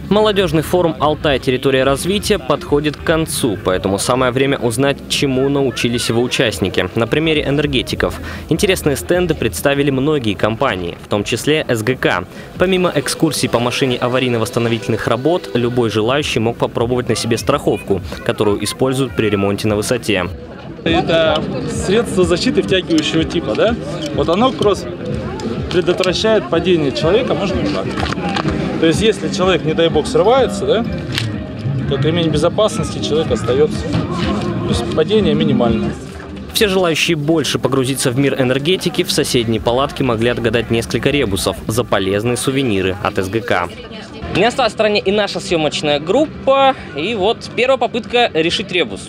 Молодежный форум «Алтай. Территория развития» подходит к концу, поэтому самое время узнать, чему научились его участники. На примере энергетиков. Интересные стенды представили многие компании, в том числе СГК. Помимо экскурсий по машине аварийно-восстановительных работ, любой желающий мог попробовать на себе страховку, которую используют при ремонте на высоте. Это средство защиты втягивающего типа, да? Вот оно как раз предотвращает падение человека, может быть так. То есть, если человек, не дай бог, срывается, да, как ремень безопасности, человек остается. То есть падение минимальное. Все желающие больше погрузиться в мир энергетики в соседней палатке могли отгадать несколько ребусов за полезные сувениры от СГК. Не осталась в стороне и наша съемочная группа. И вот первая попытка решить ребус.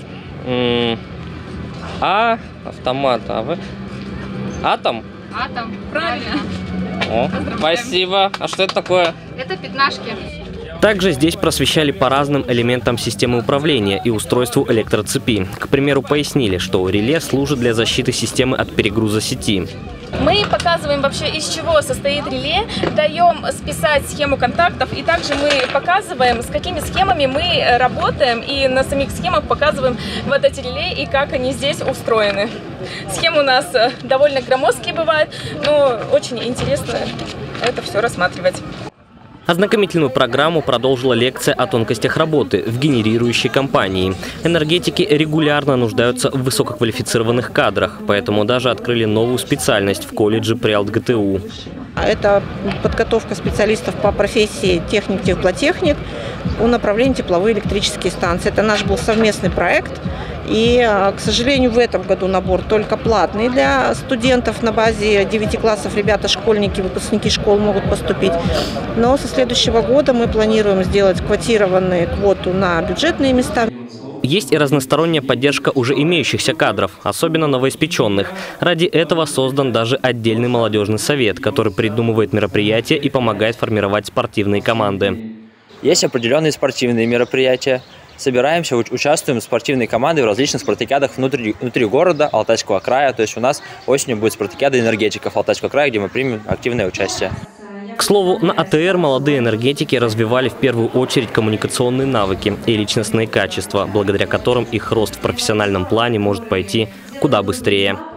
Автомат, Атом? Атом, правильно. О, спасибо. А что это такое? Это пятнашки. Также здесь просвещали по разным элементам системы управления и устройству электроцепи. К примеру, пояснили, что реле служит для защиты системы от перегруза сети. Мы показываем вообще, из чего состоит реле, даем списать схему контактов, и также мы показываем, с какими схемами мы работаем, и на самих схемах показываем вот эти реле и как они здесь устроены. Схемы у нас довольно громоздкие бывают, но очень интересно это все рассматривать. Ознакомительную программу продолжила лекция о тонкостях работы в генерирующей компании. Энергетики регулярно нуждаются в высококвалифицированных кадрах, поэтому даже открыли новую специальность в колледже при АлтГТУ. Это подготовка специалистов по профессии техник-теплотехник по направлению тепловые электрические станции. Это наш был совместный проект. И, к сожалению, в этом году набор только платный для студентов. На базе 9 классов ребята, школьники, выпускники школ могут поступить. Но со следующего года мы планируем сделать квотированную квоту на бюджетные места. Есть и разносторонняя поддержка уже имеющихся кадров, особенно новоиспеченных. Ради этого создан даже отдельный молодежный совет, который придумывает мероприятия и помогает формировать спортивные команды. Есть определенные спортивные мероприятия. Собираемся, участвуем в спортивной команде в различных спартакиадах внутри города Алтайского края. То есть у нас осенью будет спартакиада энергетиков Алтайского края, где мы примем активное участие. К слову, на АТР молодые энергетики развивали в первую очередь коммуникационные навыки и личностные качества, благодаря которым их рост в профессиональном плане может пойти куда быстрее.